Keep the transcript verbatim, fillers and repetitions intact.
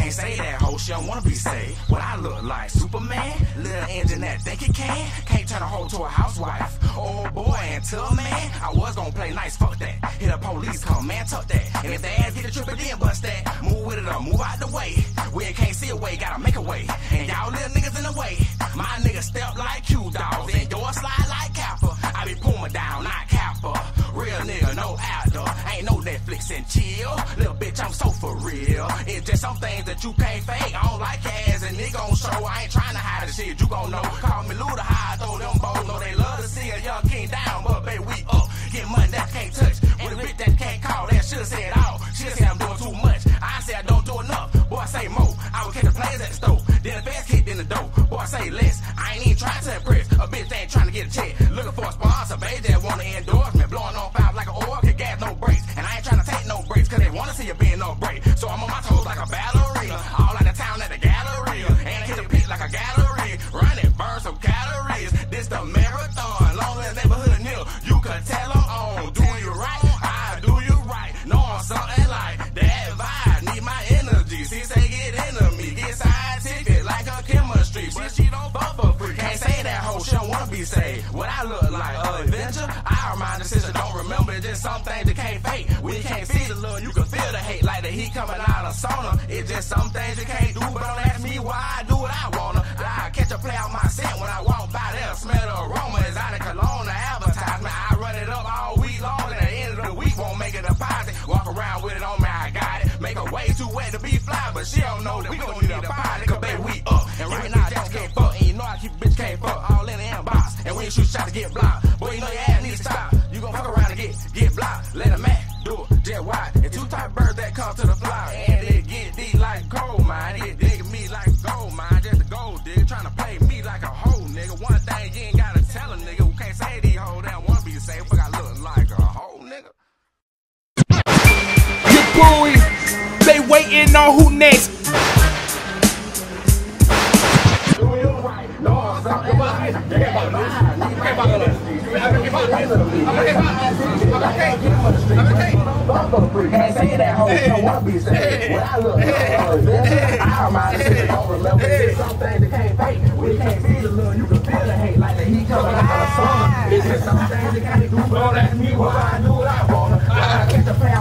Can't say that hoe, she don't wanna be saved. What I look like, Superman? Little engine that think it can? Can't turn a hoe to a housewife. Oh boy, until man, I was gonna play nice, fuck that. Hit a police, come man, tuck that. And if they ass get a trip, it then bust that. Move with it or move out the way. We can't see a way, gotta make a way. And y'all little niggas in the way. My niggas step like Q-Dogs, and yours slide like Kappa. I be Puma down, not Kappa. Real nigga, no actor. Ain't no Netflix and chill. Little bitch, I'm so for real. It's just some things that you can't fake. I don't like your ass and nigga on show. I ain't trying to hide the shit, you gon' know. Call me Luda, how I throw them bows. Know they love to see a young king down, but baby, we up. Get money that can't touch. With a bitch that can't call, that should've said all. She'll say I'm doing too much. I say I don't do enough. Boy, say more. I would catch the players at the store. Then the fast kicked in the door. Boy, say less. I ain't even trying to impress. A bitch ain't trying to get a check. Looking for a sponsor, baby, that want to endorse me. Blowing on five like an orc, gas no brakes. And I ain't trying to take no breaks, cause they wanna see you being no break. So I'm on my toes like a ballerina. All out of town at the gallery. And I hit the pit like a gallery. Run it, burn some calories. This the marathon. Long as neighborhood nil, you can tell I'm on. Do you right, I do you right. Know I'm something like that vibe. Need my energy. See, say get into me. Get scientific like a chemistry. But she don't fuck for free. Can't say that hoe, she don't wanna be saved. What I look like, uh, adventure? I remind the sister, don't remember. It's just some things you can't fake. When you can't see the love, you can feel the hate. Like the heat coming out of sauna. It's just some things you can't do. But don't ask me why I do what I wanna. I catch a play out my scent when I walk by there. Smell the aroma. It's out of cologne, the advertisement. I run it up all week long. And at the end of the week, won't make a deposit. Walk around with it on me, I got it. Make her way too wet to be fly. But she don't know that we gon' need a pilot. Cause baby, we up. And right now, I just can't fuck. And you know I keep bitch can't fuck. All in the inbox. And when you shoot shot to get blocked. Boy, you know your ass need to stop. You gon' fuck around and get, get blocked. Let a man do it, just wide. And two type birds that come to the fly. And it get deep like gold mine. It dig me like gold mine. Just a gold digger trying to play me like a hoe, nigga. One thing you ain't gotta tell a nigga who can't say these hoes. They don't wanna be safe. Fuck, I look like a hoe, nigga. You boy, they waiting on who next. Can't say that hoe, she don't wanna be saved. What I look like, I remind the sister, don't remember. It's some things that can't fake. When you can't see the love, you can feel the hate. Like the heat coming out of the sun. It's just some things that can't do. But don't ask me why I do what I wanna. I catch a play